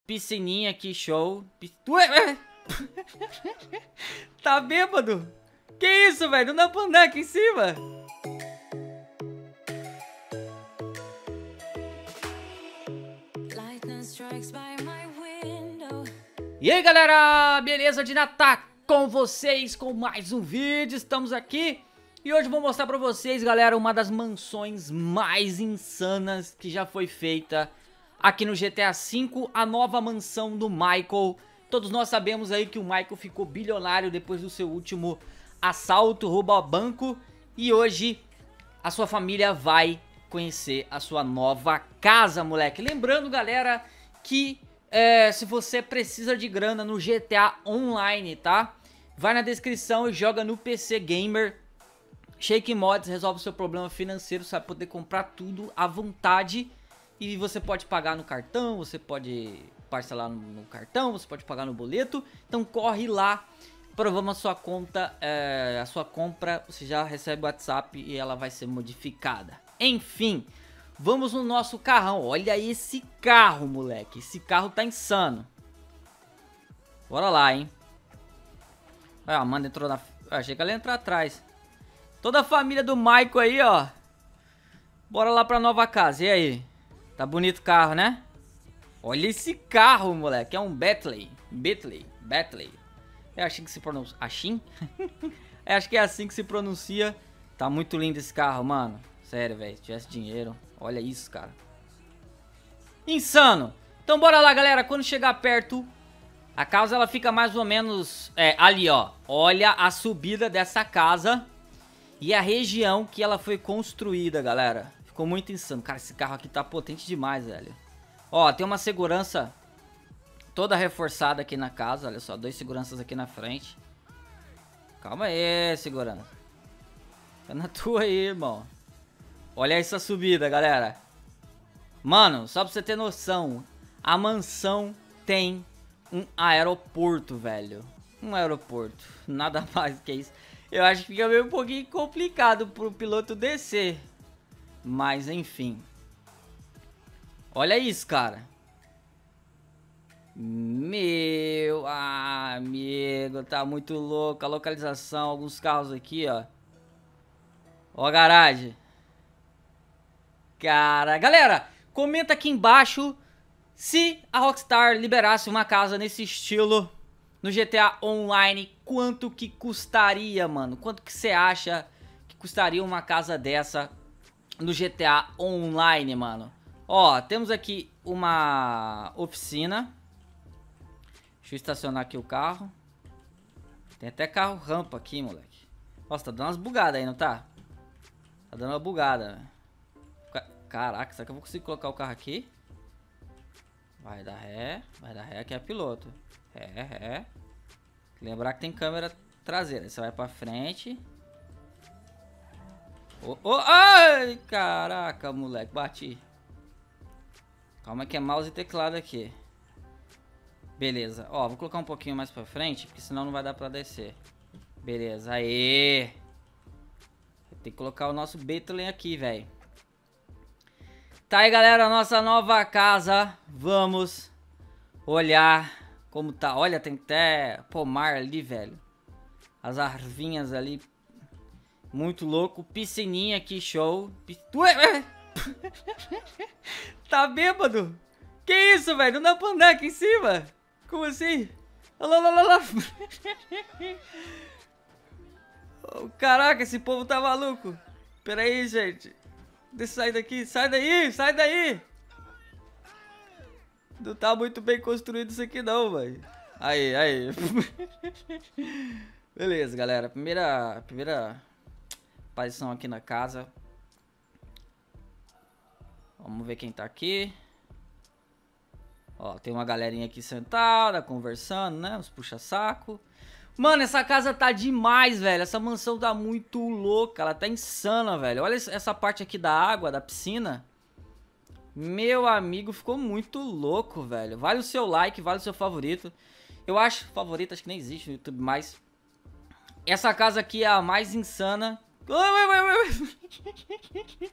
Piscininha, que show. Ué. Tá bêbado? Que isso, velho? Não dá pra andar aqui em cima. E aí, galera? Beleza? Dinata com vocês com mais um vídeo. Estamos aqui e hoje eu vou mostrar pra vocês, galera, uma das mansões mais insanas que já foi feita aqui no GTA V, a nova mansão do Michael. Todos nós sabemos aí que o Michael ficou bilionário depois do seu último assalto, roubo ao banco. E hoje a sua família vai conhecer a sua nova casa, moleque. Lembrando, galera, que se você precisa de grana no GTA Online, tá? Vai na descrição e joga no PC Gamer. Shake Mods resolve o seu problema financeiro, você vai poder comprar tudo à vontade. E você pode pagar no cartão, você pode parcelar no cartão, você pode pagar no boleto. Então corre lá, provamos a sua conta, a sua compra, você já recebe o WhatsApp e ela vai ser modificada. Enfim, vamos no nosso carrão. Olha esse carro, moleque, esse carro tá insano. Bora lá, hein. A Amanda entrou na... achei que ela ia entrar atrás. Toda a família do Michael aí, ó. Bora lá pra nova casa, e aí? Tá bonito o carro, né? Olha esse carro, moleque. É um Bentley. Eu achei que se pronuncia... Achim? Acho que é assim que se pronuncia. Tá muito lindo esse carro, mano. Sério, velho. Se tivesse dinheiro. Olha isso, cara. Insano. Então bora lá, galera. Quando chegar perto, a casa ela fica mais ou menos... ali, ó. Olha a subida dessa casa e a região que ela foi construída, galera. Ficou muito insano. Cara, esse carro aqui tá potente demais, velho. Ó, tem uma segurança toda reforçada aqui na casa. Olha só, 2 seguranças aqui na frente. Calma aí, segurança. Tá na tua aí, irmão. Olha essa subida, galera. Mano, só pra você ter noção, a mansão tem um aeroporto, velho. Um aeroporto. Nada mais que isso. Eu acho que fica meio um pouquinho complicado pro piloto descer. Mas enfim. Olha isso, cara. Meu amigo, tá muito louco. A localização, alguns carros aqui, ó. Ó a garagem. Cara, galera, comenta aqui embaixo se a Rockstar liberasse uma casa nesse estilo no GTA Online, quanto que custaria, mano? Quanto que você acha que custaria uma casa dessa no GTA Online, mano? Ó, temos aqui uma oficina. Deixa eu estacionar aqui o carro. Tem até carro rampa aqui, moleque. Nossa, tá dando umas bugadas aí, não tá? Tá dando uma bugada. Caraca, será que eu vou conseguir colocar o carro aqui? Vai dar ré, aqui é piloto. Ré. Lembrar que tem câmera traseira. Você vai pra frente. Ai, caraca, moleque, bati. Calma que é mouse e teclado aqui. Beleza, ó, vou colocar um pouquinho mais pra frente, porque senão não vai dar pra descer. Beleza, aê. Tem que colocar o nosso Bentley aqui, velho. Tá aí, galera, a nossa nova casa. Vamos olhar como tá. Olha, tem até pomar ali, velho. As arvinhas ali. Muito louco. Piscininha, que show. Ué. Tá bêbado? Que isso, velho? Não dá pra andar aqui em cima? Como assim? Olha lá. Oh, caraca, esse povo tá maluco. Pera aí, gente. Deixa eu sair daqui. Sai daí. Não tá muito bem construído isso aqui não, velho. Aí. Beleza, galera. Primeira aparição aqui na casa. Vamos ver quem tá aqui. Ó, tem uma galerinha aqui sentada, conversando, né? Os puxa-saco. Mano, essa casa tá demais, velho. Essa mansão tá muito louca. Ela tá insana, velho. Olha essa parte aqui da água, da piscina. Meu amigo, ficou muito louco, velho. Vale o seu like, vale o seu favorito. Eu acho favorito, acho que nem existe no YouTube, mas essa casa aqui é a mais insana.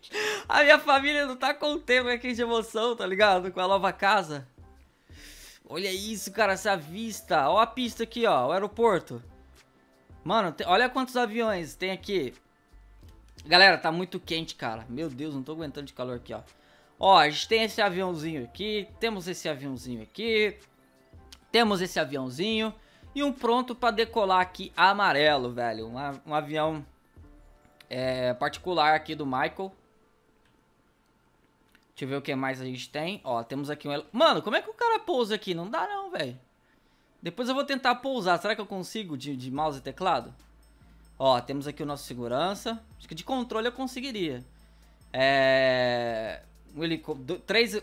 A minha família não tá contendo aqui de emoção, tá ligado? Com a nova casa. Olha isso, cara, essa vista. Ó a pista aqui, ó, o aeroporto. Mano, olha quantos aviões tem aqui. Galera, tá muito quente, cara. Meu Deus, não tô aguentando de calor aqui, ó. Ó, a gente tem esse aviãozinho aqui. Temos esse aviãozinho aqui. Temos esse aviãozinho. E um pronto pra decolar aqui amarelo, velho. Um avião particular aqui do Michael. Deixa eu ver o que mais a gente tem. Ó, temos aqui um... Mano, como é que o cara pousa aqui? Não dá não, velho. Depois eu vou tentar pousar. Será que eu consigo de mouse e teclado? Ó, temos aqui o nosso segurança. Acho que de controle eu conseguiria. Um helicóptero.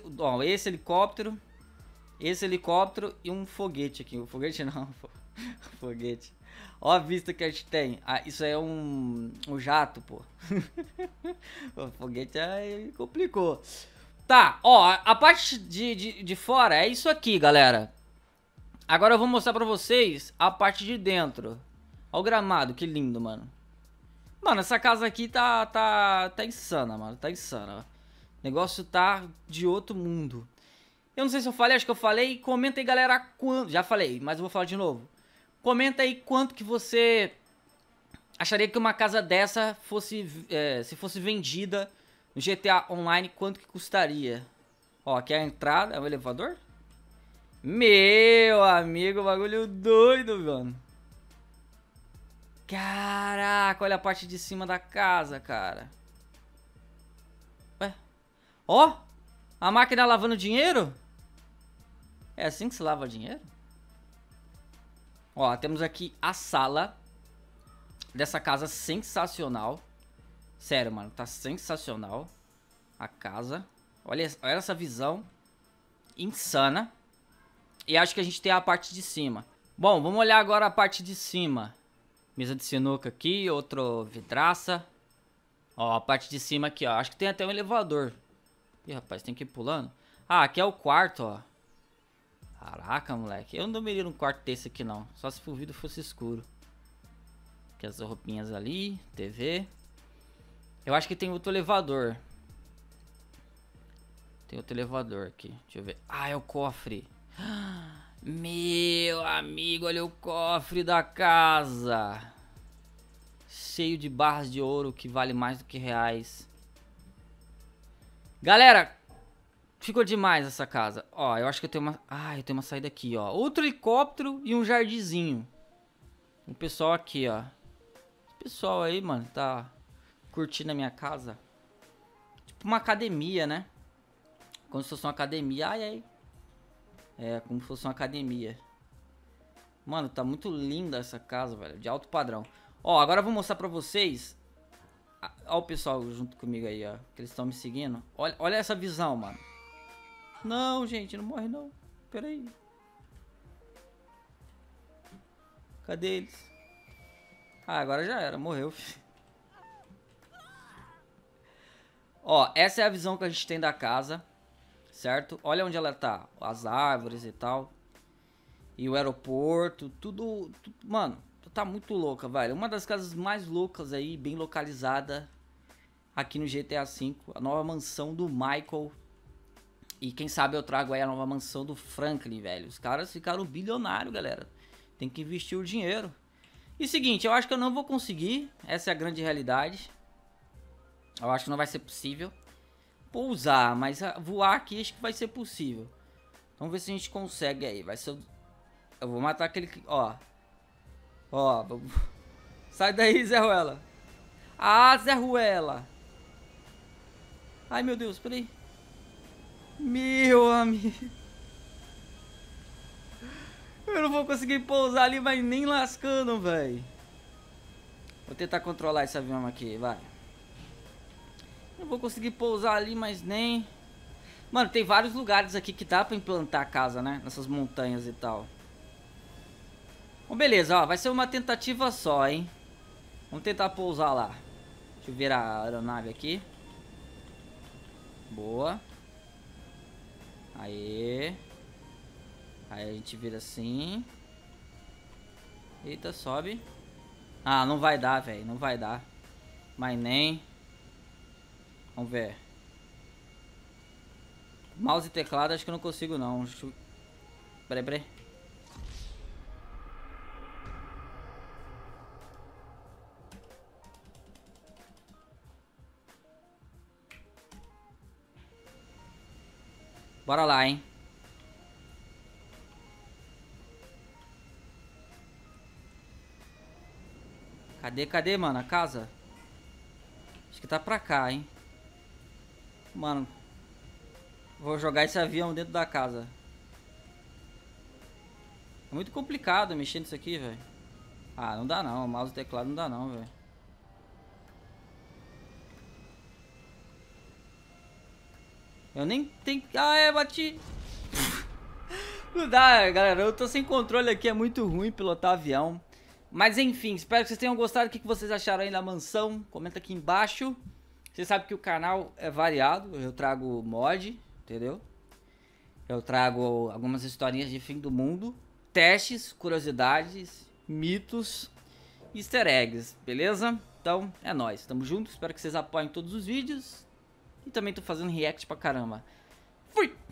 Esse helicóptero e um foguete aqui. O foguete não. Foguete. Ó a vista que a gente tem. Ah, isso aí é um jato, pô. O foguete aí complicou. Tá, ó, a parte de fora é isso aqui, galera. Agora eu vou mostrar pra vocês a parte de dentro. Ó o gramado, que lindo, mano. Mano, essa casa aqui tá insana, mano. Tá insana, ó. O negócio tá de outro mundo. Eu não sei se eu falei, acho que eu falei. Comenta aí, galera, quanto... Já falei, mas eu vou falar de novo. Comenta aí quanto que você acharia que uma casa dessa fosse... se fosse vendida no GTA Online, quanto que custaria? Ó, aqui é a entrada, é o elevador? Meu amigo, bagulho doido, mano. Caraca, olha a parte de cima da casa, cara. Ué? Ó, a máquina lavando dinheiro? É assim que se lava dinheiro? Ó, temos aqui a sala dessa casa sensacional. Sério, mano, tá sensacional a casa. Olha essa visão insana. E acho que a gente tem a parte de cima. Bom, vamos olhar agora a parte de cima. Mesa de sinuca aqui, outro vidraça. Ó, a parte de cima aqui, ó. Acho que tem até um elevador. Ih, rapaz, tem que ir pulando. Ah, aqui é o quarto, ó. Caraca, moleque. Eu não dormiria num quarto desse aqui, não. Só se o vidro fosse escuro. Aqui as roupinhas ali, TV. Eu acho que tem outro elevador. Tem outro elevador aqui. Deixa eu ver. Ah, é o cofre. Meu amigo, olha o cofre da casa. Cheio de barras de ouro que vale mais do que reais. Galera, ficou demais essa casa. Ó, eu acho que eu tenho uma... Ah, eu tenho uma saída aqui, ó. Outro helicóptero e um jardinzinho. O pessoal aqui, ó. Esse pessoal aí, mano, tá curtindo a minha casa. Tipo uma academia, né? Como se fosse uma academia. Ai, ai. É, como se fosse uma academia. Mano, tá muito linda essa casa, velho. De alto padrão. Ó, agora eu vou mostrar pra vocês. Ó o pessoal junto comigo aí, ó. Que eles estão me seguindo. Olha essa visão, mano. Não, gente, não morre não. Pera aí. Cadê eles? Ah, agora já era. Morreu, filho. Ó, essa é a visão que a gente tem da casa. Certo? Olha onde ela tá. As árvores e tal. E o aeroporto. Tudo mano, tá muito louca, velho. Uma das casas mais loucas aí. Bem localizada. Aqui no GTA V. A nova mansão do Michael. E quem sabe eu trago aí a nova mansão do Franklin, velho. Os caras ficaram bilionários, galera. Tem que investir o dinheiro. E seguinte, eu acho que eu não vou conseguir. Essa é a grande realidade. Eu acho que não vai ser possível pousar, mas voar aqui acho que vai ser possível. Vamos ver se a gente consegue aí. Vai ser... Eu vou matar aquele... Ó. Ó. Sai daí, Zé Ruela. Ah, Zé Ruela. Ai, meu Deus, peraí. Meu amigo. Eu não vou conseguir pousar ali, mas nem lascando, velho. Vou tentar controlar esse avião aqui, vai. Não vou conseguir pousar ali, mas nem... Mano, tem vários lugares aqui que dá pra implantar a casa, né? Nessas montanhas e tal. Bom, beleza, ó. Vai ser uma tentativa só, hein? Vamos tentar pousar lá. Deixa eu virar a aeronave aqui. Boa. Aê. Aí a gente vira assim. Eita, sobe. Ah, não vai dar, velho. Não vai dar. Mas nem... Vamos ver. Mouse e teclado acho que eu não consigo não. Peraí, peraí. Bora lá, hein. Cadê, mano, a casa? Acho que tá pra cá, hein. Mano, vou jogar esse avião dentro da casa. É muito complicado mexer nisso aqui, velho. Ah, não dá não, o mouse e o teclado não dá não, velho. Eu nem tenho... Ah, bati. Não dá, galera, eu tô sem controle aqui, é muito ruim pilotar avião. Mas enfim, espero que vocês tenham gostado. O que vocês acharam aí da mansão? Comenta aqui embaixo. Vocês sabem que o canal é variado, eu trago mod, entendeu? Eu trago algumas historinhas de fim do mundo, testes, curiosidades, mitos, easter eggs, beleza? Então, é nóis, tamo junto, espero que vocês apoiem todos os vídeos. E também tô fazendo react pra caramba. Fui!